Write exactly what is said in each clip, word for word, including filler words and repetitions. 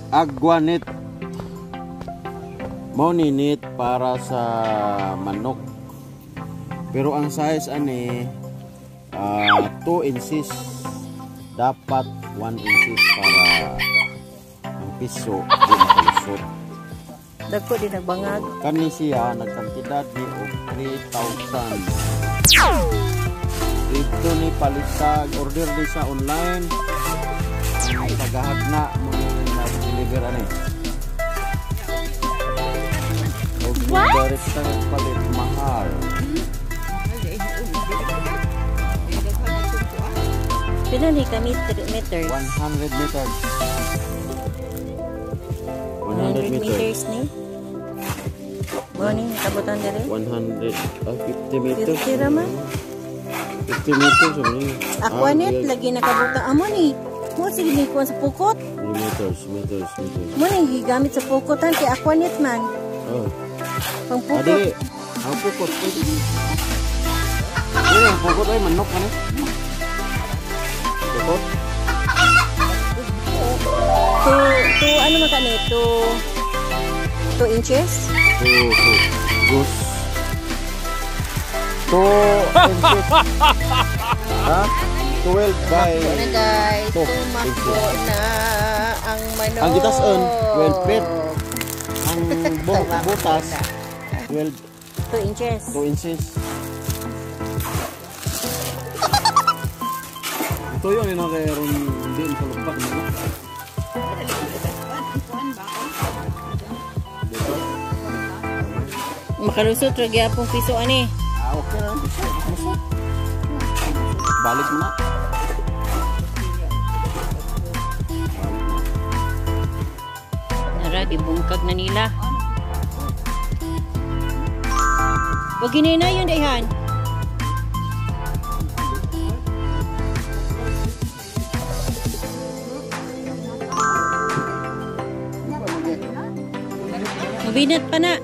agwanit. Moninit para sa manok. Pero ang size ani uh, two inches. Dapat one inches para ang piso di makalusot. Dagko din nagbangag. Kani siya nagkantidad ni og three thousand. Dito ni palitag order di sa online. Ang tagahagna mo na deliver ani. What? Direct palit mahal. Pila ni ka meters? one hundred meters. one hundred meters ni. Morning kabutan dire. one hundred ah, fifty meters. fifty raman. fifty meters ni. Aquanet lagi nakabutan amo ni. Mo sige ni kuan sa pukot. meters, meters, meters. Mo ni gigamit sa pukotan kay aquanet man. Oh. Pang pukot. Adi, ang pukot. Ini ang pukot ay manok man eh. Pukot. To to ano man kani to two inches? Two, two. Goose. Two inches. Ha? twelve by na guys, two tumakbo inches. na ang manok. Ang gitason, twelve feet. Ang bu- butas, twelve, two inches. two inches. Ito yun, yun ang kaya rin hindi makalubak na. Makalusot, ragi apong piso ani. Ah, okay lang. Balik mo na. Nara, gibungkag na nila. Huwag ginay na yun, Daihan. Mabinat pa na.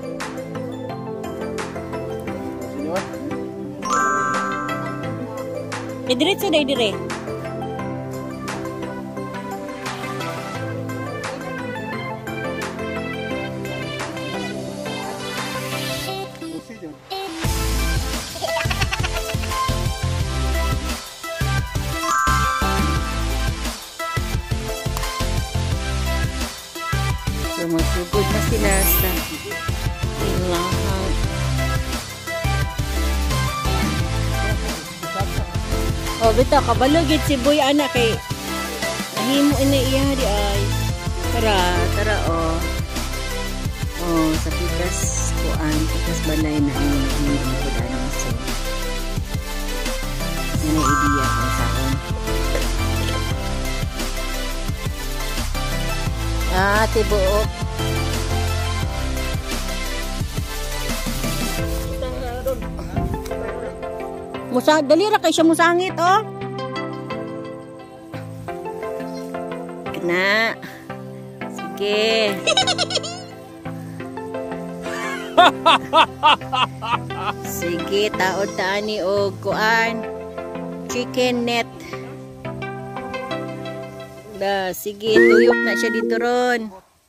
Eh, diretso na, dire. Sumasugod na sila sa ilahang. Oh, bita, kabalugid si Boy anak kay nahimo ina iya di ay. Tara, tara oh. Oh, sa pikas kuan, pikas balay na ini hindi ko danang so. Ini idea ko sa akin. Ah, tibuok. Musa, dali ra kay siya musangit, oh. Na. Sige. Sige, taod taani og kuan. Chicken net. Da, sige, tuyok na siya dito ron.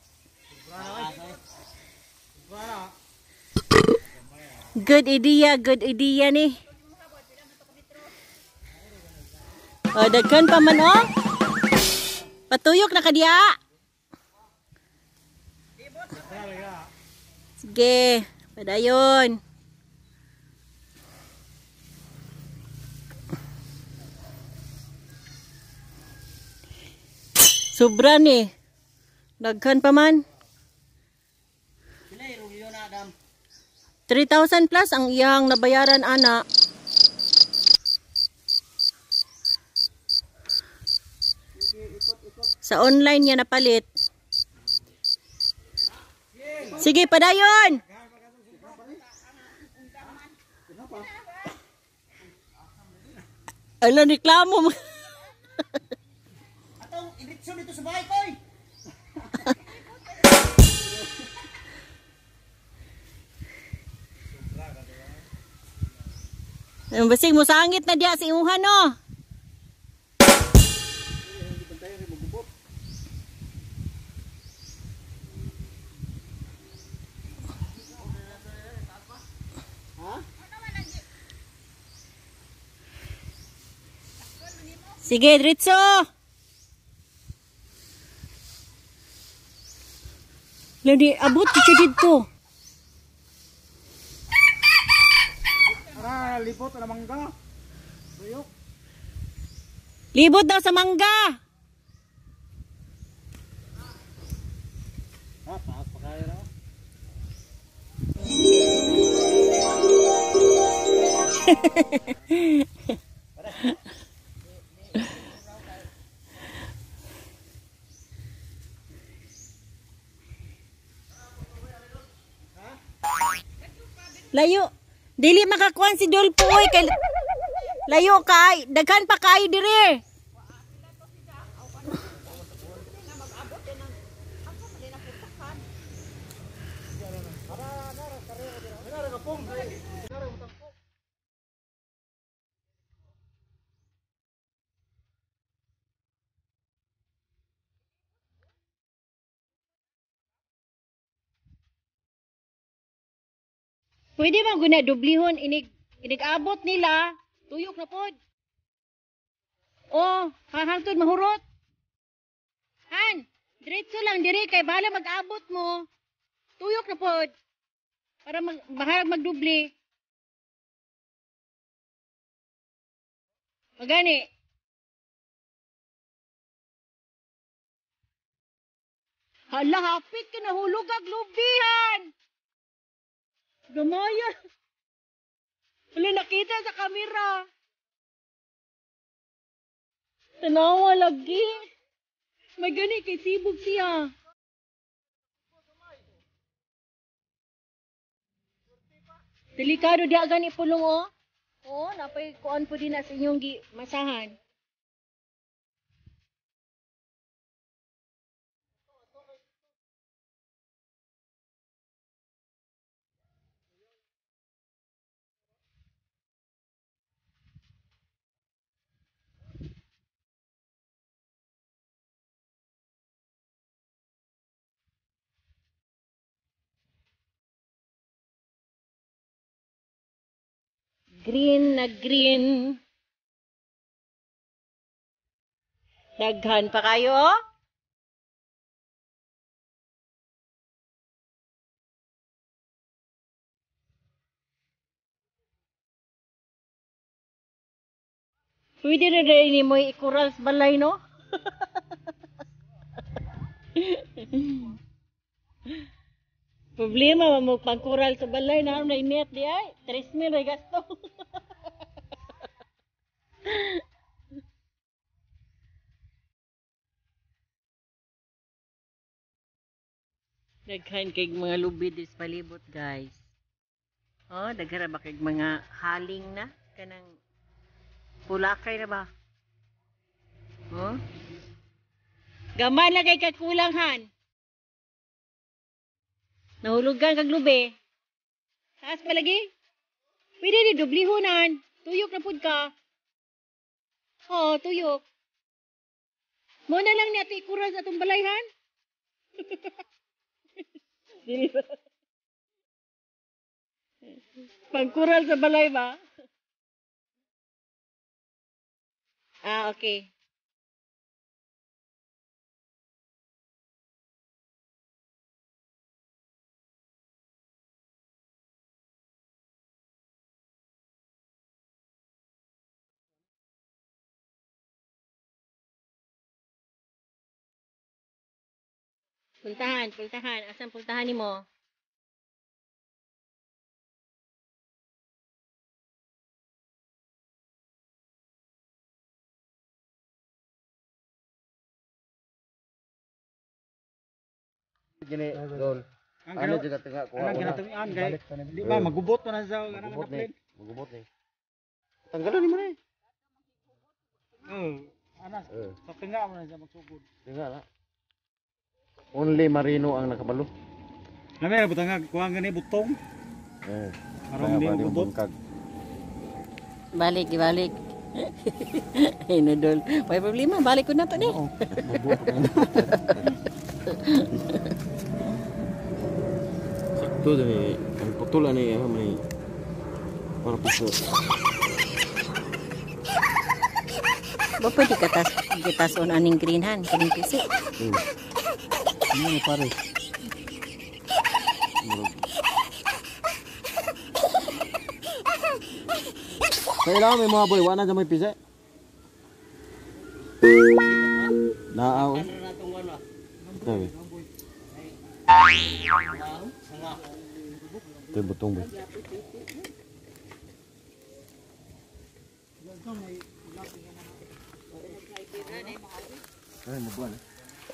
Good idea, good idea ni. Oh, dagkan pa man oh. Patuyok na kadiya. Sige, padayon. Sobra ni. Dagkan pa man. three thousand plus ang iyang nabayaran ana. Sa online niya napalit. Sige, padayon. Alam, reklamo mo. Atong iritso dito sa bahay ko. Ang basig mo sangit na diya sa imuhan no. Sige, diretso. Lagi, abot ko siya dito. Tara, lipot na mangga. Tuyok. Libot daw sa mangga. Ah, taas pa kaya na. Layo. Dili makakuan si Dolpo oy kay layo kay daghan pa kay dire. Pwede bang guna dublihon inig inig-abot nila tuyok na pod. Oh, hahangtod mahurot. Han, diretso lang dire kay bala mag-abot mo. Tuyok na pod. Para mag baharag magdubli. Magani. Hala, hapit ka nahulog ag lubihan. Gamaya. Wala nakita sa kamera. Tanawa lagi. May gani kay sibog siya. Delikado di gani pulong oh. Oh, napay kuan po din na sa inyong gi masahan. Green na green. Daghan pa kayo? Pwede na rin ni mo ikural sa balay, no? Problema mo pagkural sa balay na na init di ay. tres mil ay gasto. Daghan kay mga lubi dis palibot, guys. Oh, daghan ba kay mga haling na kanang pulakay na ba? Oh? Gaman na kay kakulanghan. Nahulugan kag lubi. Taas pa lagi? Pwede ni dublihunan. Tuyok na pud ka. Oo, tuyok. Mo na lang ni ato ikural sa atong balayhan. Dili ba? Pagkural sa balay ba? Ah, okay. Puntahan, puntahan. Asan puntahan ni mo? Gini, Dol. Ano juga tengah kuha. Ano ginatungan kay di ba magubot pa na sa kanang Magubot na ni. Magubot ni. Tanggalan ni mo ni. Oh, anas. Eh. Sa tinga mo na sa magsugod. Tinggal na. Only marino ang nakabalo. Nami na butang kuha gani butong. Eh. Aron di mo gubot. Balik, balik. Ay, nudol. May problema, balik ko na to ni. Oo. Bubot ka na. Sakto ni ang putulan ni ano may para puso. Ba pwede katas kitason aning greenhan kaning pisi. Hmm. Ini pare. Kailangan may mga boy, wala na may pisa. Naaw. Sabi. Ito yung butong boy. Ay, mabuan eh.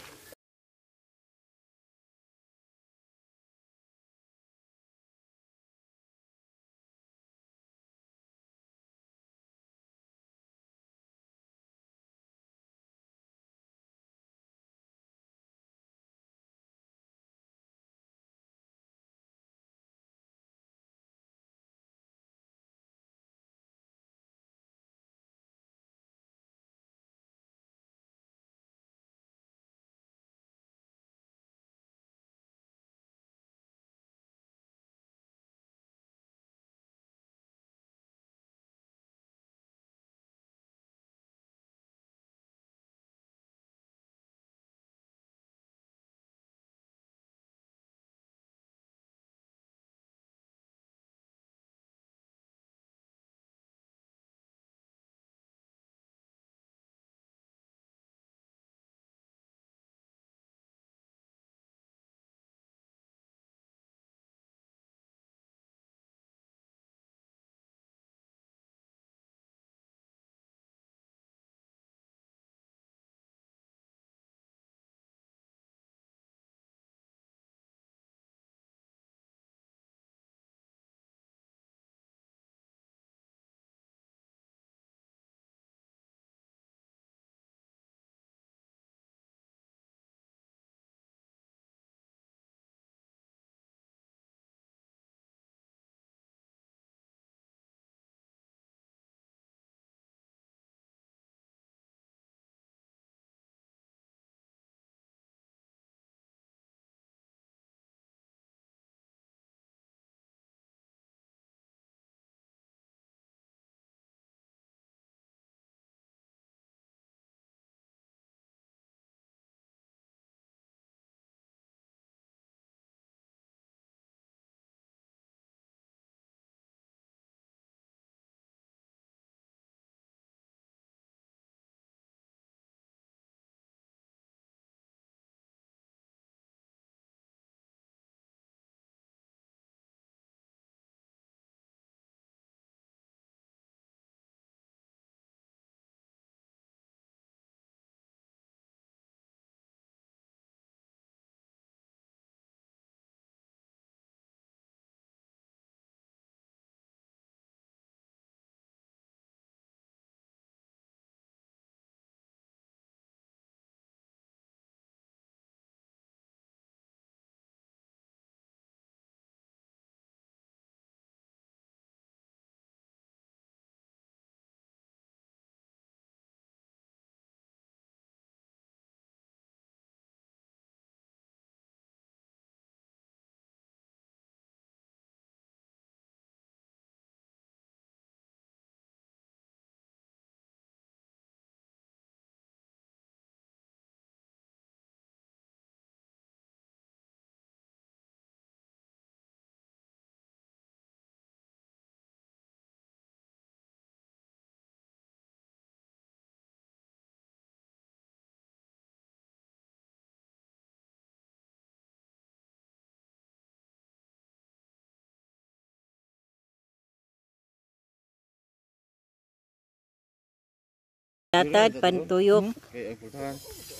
Datad pantuyok. Okay, ay pultahan.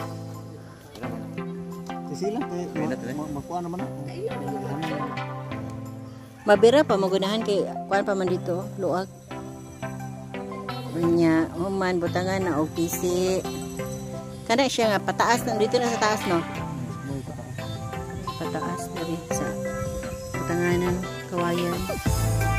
Kasi lang kay makuha naman. Mabira pa magunahan kay kuan pa man dito, luag. Unya, human butangan na og pisi. Kana siya nga pataas na dito na sa taas no. Pataas diri sa butanganan kawayan.